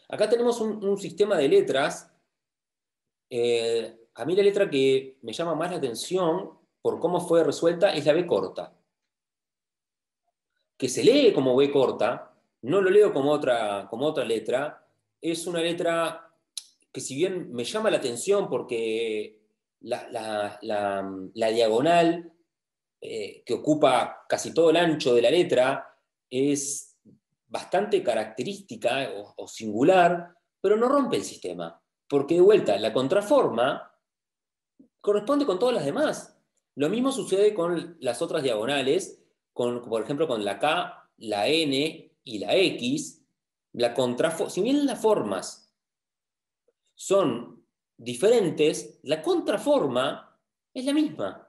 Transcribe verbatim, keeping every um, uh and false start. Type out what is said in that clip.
Acá tenemos un, un sistema de letras. Eh, a mí la letra que me llama más la atención por cómo fue resuelta es la B corta, que se lee como B corta, no lo leo como otra, como otra letra. Es una letra que si bien me llama la atención porque la, la, la, la diagonal eh, que ocupa casi todo el ancho de la letra es bastante característica o, o singular, pero no rompe el sistema, porque de vuelta, la contraforma corresponde con todas las demás. Lo mismo sucede con las otras diagonales, con, por ejemplo, con la K, la N y la X. La contrafo si bien las formas son diferentes, la contraforma es la misma.